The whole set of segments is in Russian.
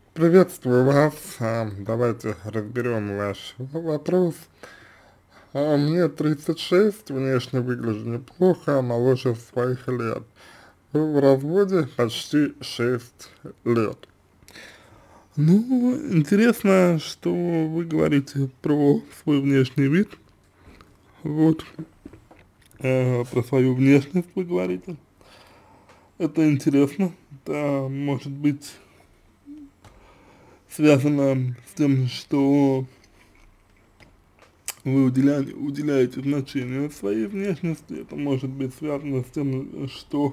Приветствую вас. Давайте разберем ваш вопрос. Мне 36, внешне выгляжу неплохо, моложе своих лет. В разводе почти 6 лет. Ну, интересно, что вы говорите про свой внешний вид. Вот, про свою внешность вы говорите. Это интересно. Это может быть связано с тем, что вы уделяете значение своей внешности. Это может быть связано с тем, что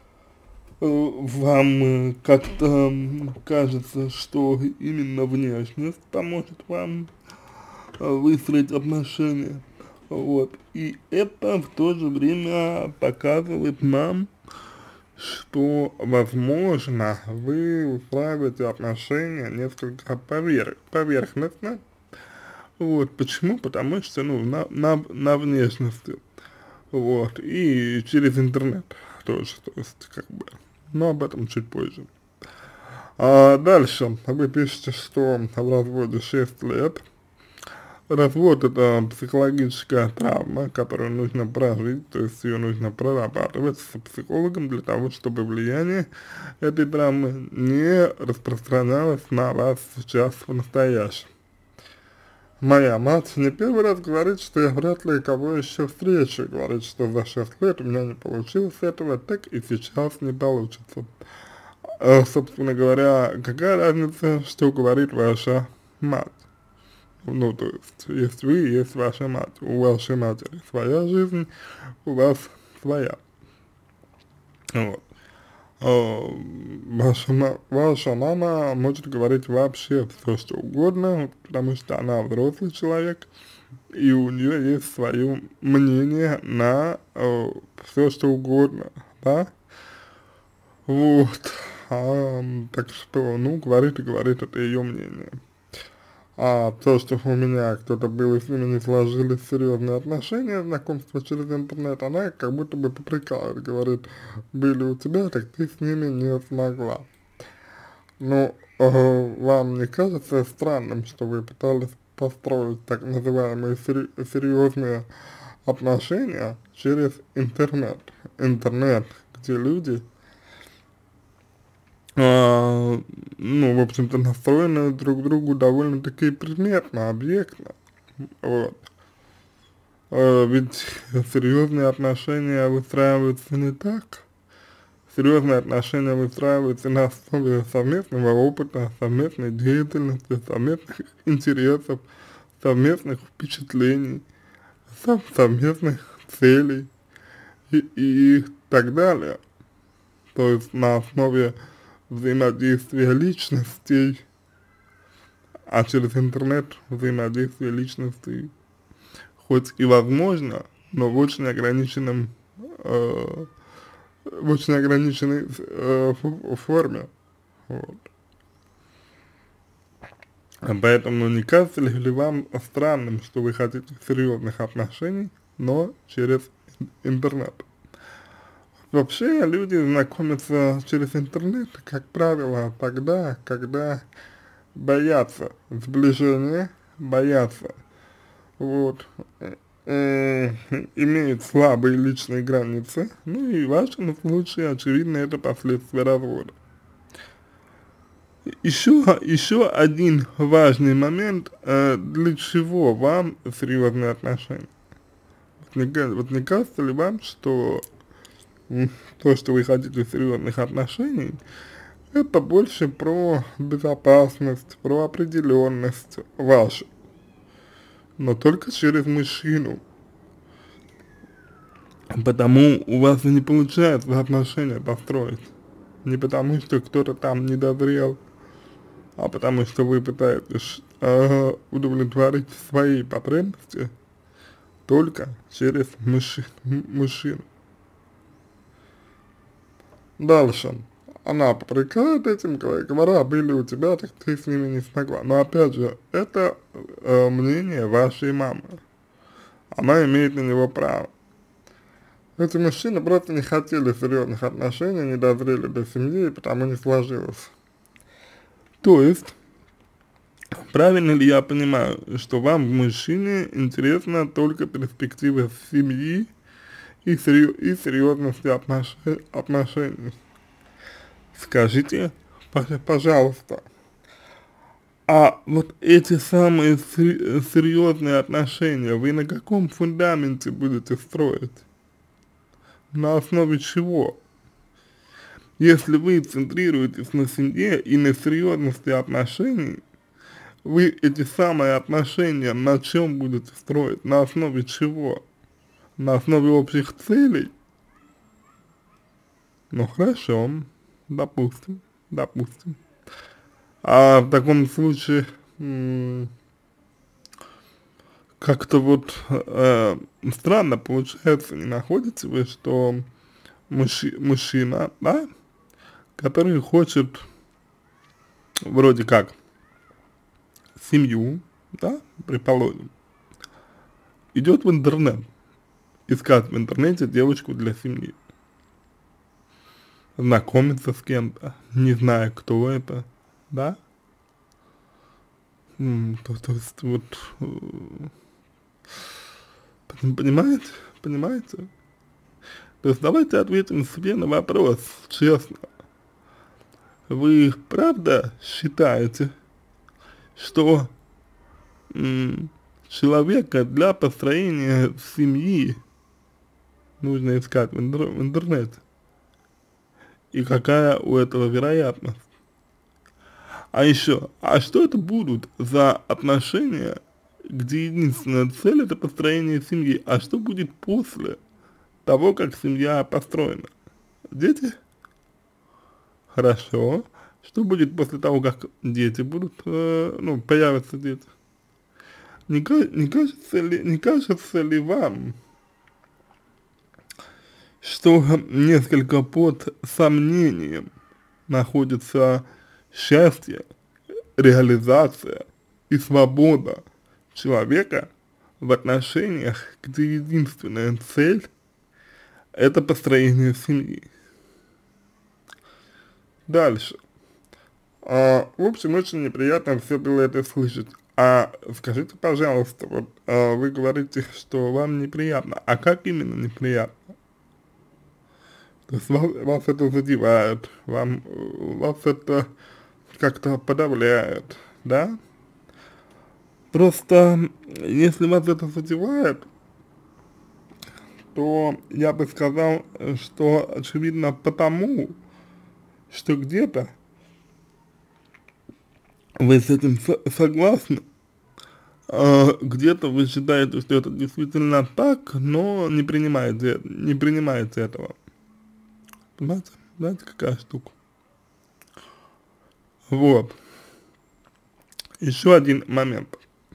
вам как-то кажется, что именно внешность поможет вам выстроить отношения. Вот. И это в то же время показывает нам, что, возможно, вы устраиваете отношения несколько поверхностно. Вот, почему? Потому что, ну, на внешности, вот, и через интернет тоже, то есть, как бы, но об этом чуть позже. Дальше, вы пишете, что в разводе 6 лет. Развод — это психологическая травма, которую нужно прожить, то есть ее нужно прорабатывать с психологом для того, чтобы влияние этой травмы не распространялось на вас сейчас в настоящем. Моя мать не первый раз говорит, что я вряд ли кого еще встречу, говорит, что за 6 лет у меня не получилось этого, так и сейчас не получится. Собственно говоря, какая разница, что говорит ваша мать? Ну, то есть, есть вы, есть ваша мать, у вашей матери своя жизнь, у вас своя. Вот. Ваша мама может говорить вообще все, что угодно, потому что она взрослый человек, и у нее есть свое мнение на все, что угодно, да? Вот. Так что, ну, говорит и говорит, это ее мнение. А то, что у меня кто-то был, и с ними не сложились серьезные отношения, знакомство через интернет, она как будто бы попрекает, говорит, были у тебя, так ты с ними не смогла. Ну, вам не кажется странным, что вы пытались построить так называемые серьезные отношения через интернет? Интернет, где люди, ну, в общем-то, настроены друг к другу довольно-таки предметно, объектно, вот. Ведь серьезные отношения выстраиваются не так. Серьезные отношения выстраиваются на основе совместного опыта, совместной деятельности, совместных интересов, совместных впечатлений, совместных целей и так далее. То есть на основе взаимодействия личностей, а через интернет взаимодействие личностей хоть и возможно, но в очень ограниченной форме. Вот. Поэтому не кажется ли вам странным, что вы хотите серьезных отношений, но через интернет? Вообще люди знакомятся через интернет, как правило, тогда, когда боятся сближения, боятся, вот, имеют слабые личные границы, ну и в вашем случае, очевидно, это последствия развода. Еще один важный момент, для чего вам серьезные отношения. Вот не кажется ли вам, что то, что вы хотите серьезных отношений, это больше про безопасность, про определенность вашу, но только через мужчину. Потому у вас и не получается отношения построить. Не потому, что кто-то там не дозрел, а потому что вы пытаетесь удовлетворить свои потребности только через мужчину. Дальше. Она попрекает этим, говоря, были у тебя, так ты с ними не смогла. Но опять же, это мнение вашей мамы. Она имеет на него право. Эти мужчины просто не хотели серьезных отношений, не дозрели до семьи, и потому не сложилось. То есть, правильно ли я понимаю, что вам, мужчине, интересна только перспектива семьи и серьезности отношений? Скажите, пожалуйста, а вот эти самые серьезные отношения вы на каком фундаменте будете строить? На основе чего? Если вы центрируетесь на семье и на серьезности отношений, вы эти самые отношения на чем будете строить? На основе чего? На основе общих целей? Ну хорошо, допустим. А в таком случае, как-то вот странно получается, не находите вы, что мужчина, да, который хочет вроде как семью, да, предположим, идет в интернет, искать в интернете девочку для семьи, знакомиться с кем-то, не зная, кто это, да, то есть вот, понимаете? То есть давайте ответим себе на вопрос, честно. Вы правда считаете, что человека для построения семьи нужно искать в интернете? И какая у этого вероятность? А еще, а что это будут за отношения, где единственная цель это построение семьи? А что будет после того, как семья построена? Дети? Хорошо. Что будет после того, как дети будут, появятся дети? Не кажется ли вам, что несколько под сомнением находится счастье, реализация и свобода человека в отношениях, где единственная цель – это построение семьи? Дальше. В общем, очень неприятно все было это слышать. А скажите, пожалуйста, вот вы говорите, что вам неприятно. А как именно неприятно? То есть вас это задевает, вас это как-то подавляет, да? Просто, если вас это задевает, то я бы сказал, что очевидно потому, что где-то вы с этим согласны, где-то вы считаете, что это действительно так, но не принимаете этого. Понимаете? Знаете, какая штука? Вот. Еще один момент.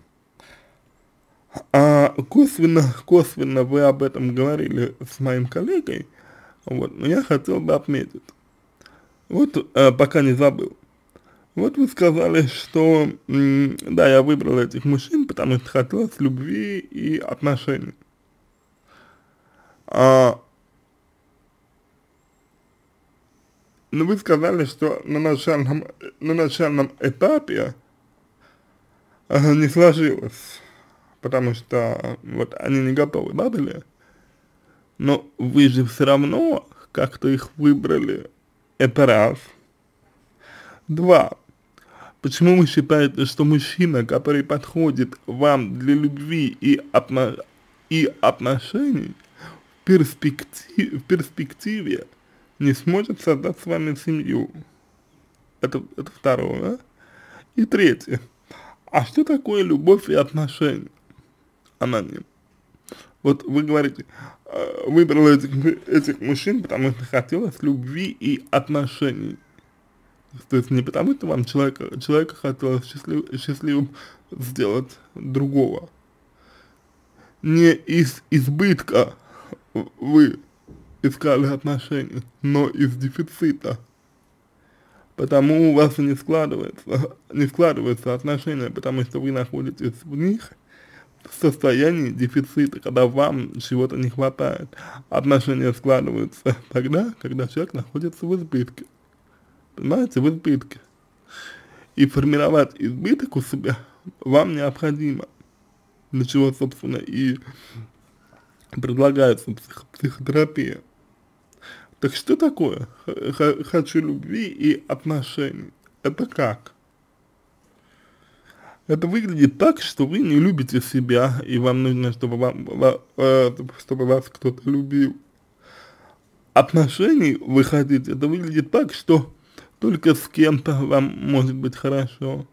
Косвенно вы об этом говорили с моим коллегой, вот, но я хотел бы отметить. Вот, пока не забыл. Вот вы сказали, что, да, я выбрал этих мужчин, потому что хотелось любви и отношений. Но вы сказали, что на начальном этапе не сложилось, потому что вот они не готовы, да, были? Но вы же все равно как-то их выбрали, это раз. Два. Почему вы считаете, что мужчина, который подходит вам для любви и отношений, в перспективе не сможет создать с вами семью? Это второе. И третье. А что такое любовь и отношения? Аноним. Вот вы говорите, выбрал этих мужчин, потому что хотелось любви и отношений. То есть не потому, что вам человека хотелось счастливым сделать другого. Не из избытка вы искали отношения, но из дефицита. Потому у вас и не складываются отношения, потому что вы находитесь в них в состоянии дефицита, когда вам чего-то не хватает. Отношения складываются тогда, когда человек находится в избытке. Понимаете, в избытке. и формировать избыток у себя вам необходимо, для чего, собственно, и предлагается психотерапия. Так что такое хочу любви и отношений? Это как? Это выглядит так, что вы не любите себя, и вам нужно, чтобы чтобы вас кто-то любил. Отношений вы хотите, это выглядит так, что только с кем-то вам может быть хорошо.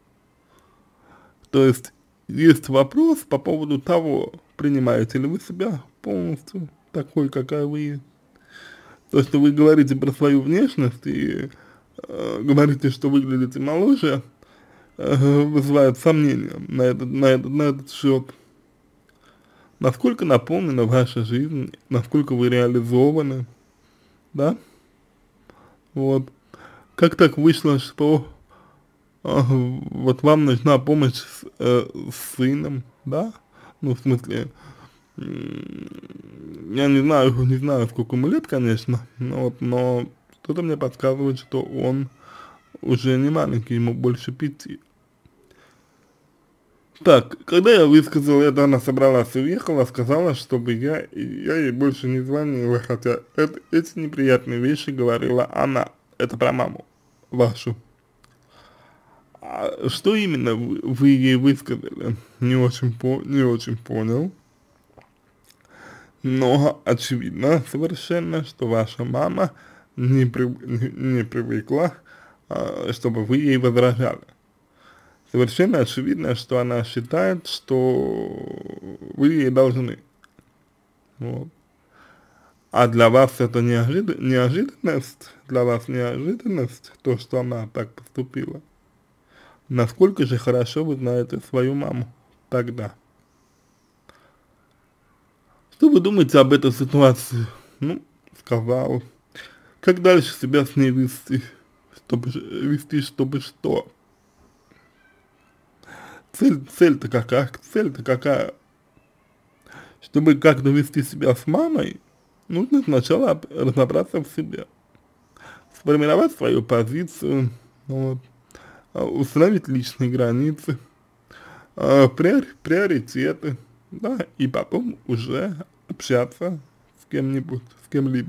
То есть вопрос по поводу того, принимаете ли вы себя полностью такой, какая вы есть. То, что вы говорите про свою внешность и говорите, что выглядите моложе, вызывает сомнения на этот счет. Насколько наполнена ваша жизнь, насколько вы реализованы, да? Вот. Как так вышло, что вот вам нужна помощь с сыном, да? Ну, в смысле, я не знаю, сколько ему лет, конечно, но что-то мне подсказывает, что он уже не маленький, ему больше 5. Так, когда я высказал это, она собралась и уехала, сказала, чтобы я ей больше не звонила, хотя эти неприятные вещи говорила она, это про маму вашу. А что именно вы ей высказали? Не очень понял. Но очевидно совершенно, что ваша мама не привыкла, чтобы вы ей возражали. Совершенно очевидно, что она считает, что вы ей должны. Вот. А для вас это неожиданность, то, что она так поступила. Насколько же хорошо вы знаете свою маму тогда? Что вы думаете об этой ситуации? Ну, сказал. Как дальше себя с ней вести, чтобы что? Цель-то какая? Чтобы как-то вести себя с мамой, нужно сначала разобраться в себе. Сформировать свою позицию, вот, установить личные границы, приоритеты, да, и потом уже общаться с кем-нибудь, с кем-либо.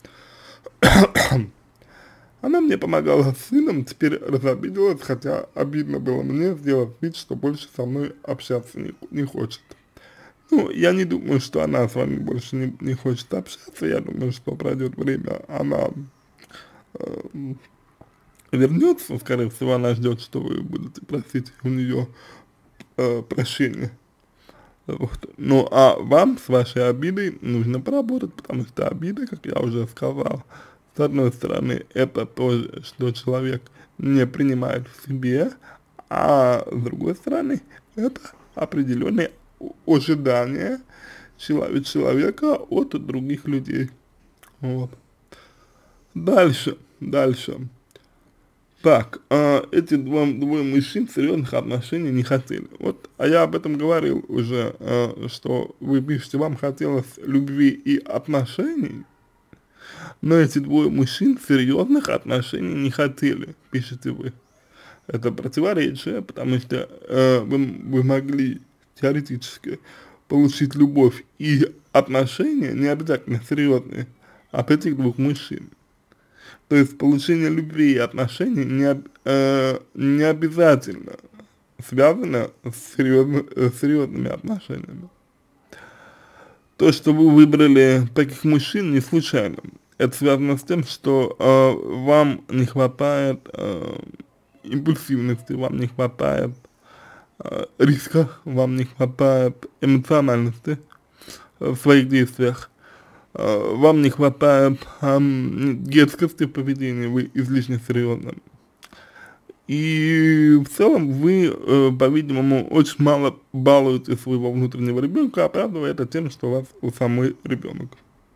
Она мне помогала с сыном, теперь разобиделась, хотя обидно было мне сделать вид, что больше со мной общаться не хочет. Ну, я не думаю, что она с вами больше не хочет общаться, я думаю, что пройдет время, она вернется, скорее всего, она ждет, что вы будете просить у нее прощения. Вот. Ну, а вам с вашей обидой нужно поработать, потому что обида, как я уже сказал, с одной стороны, это то, что человек не принимает в себе, а с другой стороны, это определенные ожидания человека от других людей. Вот. Дальше. Так, эти двое мужчин серьезных отношений не хотели. Вот, а я об этом говорил уже, что вы пишете, вам хотелось любви и отношений, но эти двое мужчин серьезных отношений не хотели, пишете вы. Это противоречие, потому что вы могли теоретически получить любовь и отношения, не обязательно серьезные, от этих двух мужчин. То есть получение любви и отношений не обязательно связано с серьезными отношениями. То, что вы выбрали таких мужчин, не случайно. Это связано с тем, что вам не хватает импульсивности, вам не хватает риска, вам не хватает эмоциональности в своих действиях. Вам не хватает детскости в поведении, вы излишне серьезны. И в целом вы, по-видимому, очень мало балуете своего внутреннего ребенка, оправдывая это тем, что у вас у самой ребенок.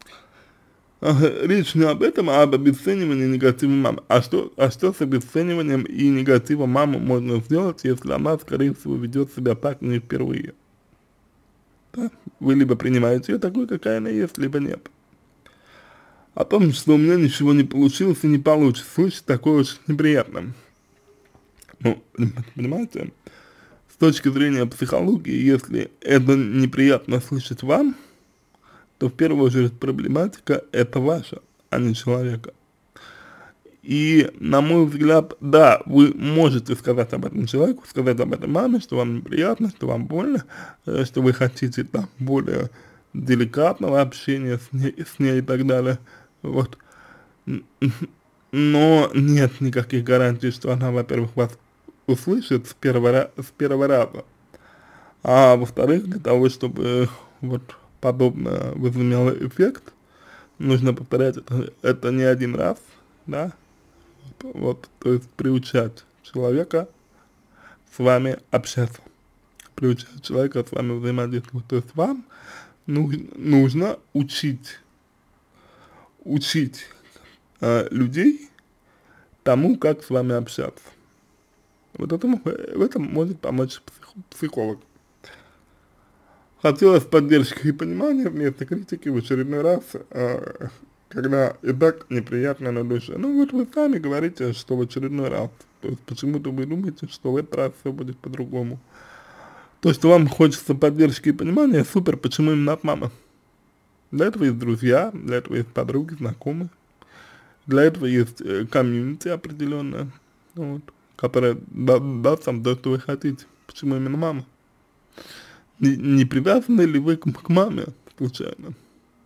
Речь не об этом, а об обесценивании негатива мамы. А что с обесцениванием и негативом мамы можно сделать, если она, скорее всего, ведет себя так не впервые? Да? Вы либо принимаете ее такой, какая она есть, либо нет. О том, что у меня ничего не получилось и не получится, слышать такое очень неприятно. Ну, понимаете, с точки зрения психологии, если это неприятно слышать вам, то в первую очередь проблематика это ваша, а не человека. И, на мой взгляд, да, вы можете сказать об этом человеку, сказать об этом маме, что вам неприятно, что вам больно, что вы хотите там более деликатного общения с ней и так далее. Вот. Но нет никаких гарантий, что она, во-первых, вас услышит с первого раза. А во-вторых, для того, чтобы вот подобное возымело эффект, нужно повторять это не один раз, да, вот, то есть приучать человека с вами общаться, приучать человека с вами взаимодействовать, то есть вам нужно учить людей тому, как с вами общаться. Вот этому, в этом может помочь психолог. Хотелось поддержки и понимания вместо критики в очередной раз, когда и так неприятно на душе. Ну вот вы сами говорите, что в очередной раз. То есть почему-то вы думаете, что в этот раз все будет по-другому. То, что вам хочется поддержки и понимания, супер, почему именно от мамы? Для этого есть друзья, для этого есть подруги, знакомые. Для этого есть комьюнити определенное, вот, которое даст вам то, что вы хотите. Почему именно мама? Не привязаны ли вы к маме случайно?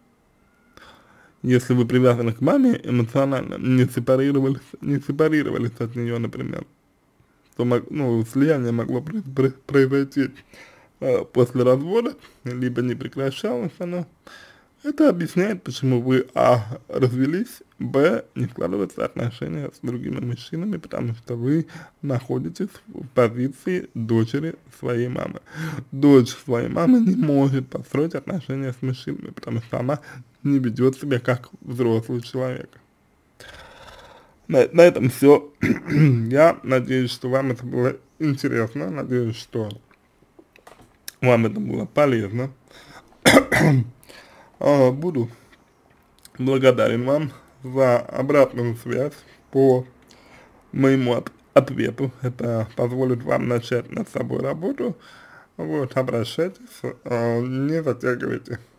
Если вы привязаны к маме эмоционально, не сепарировались от нее, например, то ну, слияние могло произойти после развода, либо не прекращалось оно. Это объясняет, почему вы развелись, не складываются отношения с другими мужчинами, потому что вы находитесь в позиции дочери своей мамы. Дочь своей мамы не может построить отношения с мужчинами, потому что она не ведет себя как взрослый человек. На этом все. Я надеюсь, что вам это было интересно, надеюсь, что вам это было полезно. Буду благодарен вам за обратную связь по моему ответу. Это позволит вам начать над собой работу. Вот, обращайтесь, не затягивайте.